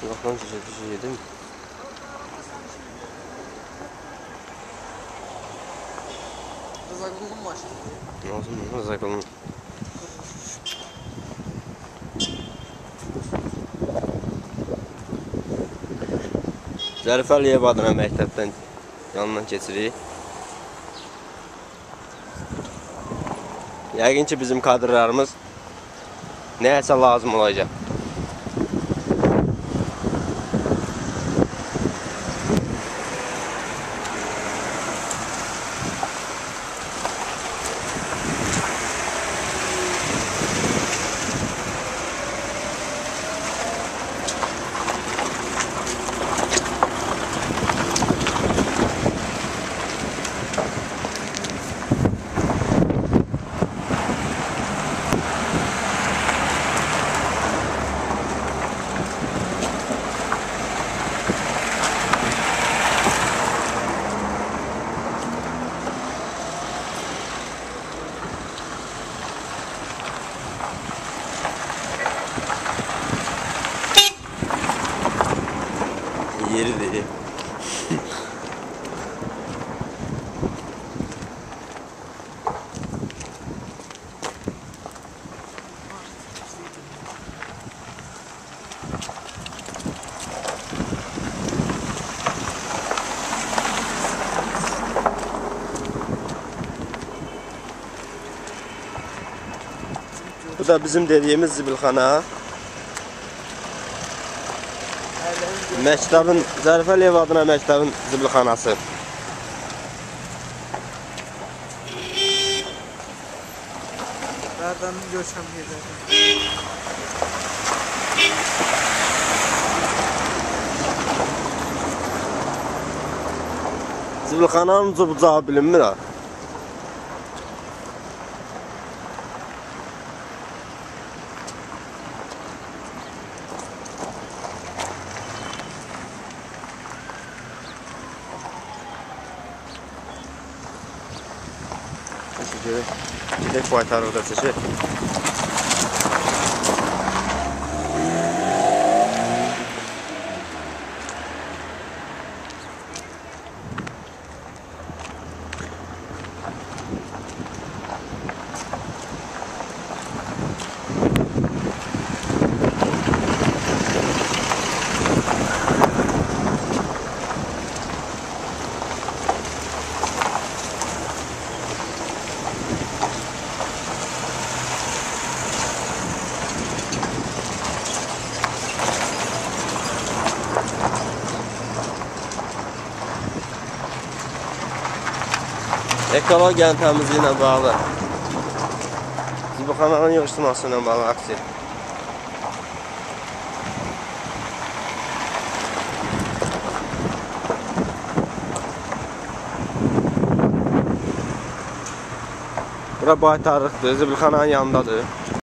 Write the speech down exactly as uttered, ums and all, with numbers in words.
Bakalım düşe düşe yedim mi? Rızaklığın var. Lazım mı? Rızaklığın. Zərif Əliyev adına məktəbdən yanından keçirik. Yəqin ki bizim kadrlarımız nəyəsə lazım olacaq. Yeri değil. Bu da bizim dediğimiz zibilxana. Məktəbin, Zərif Əliyev adına məktəbin zibilxanası. Nereden görsem yedim. Zibilxananın ucu-bucağı bilinmir ha. Gidək baytarıqda çəkək. Ekologiyanın təmizliyi ilə bağlı, zibilxananın yığışdırması ilə bağlı aksiya. Bura baytarlıqdır, zibilxananın yanındadır.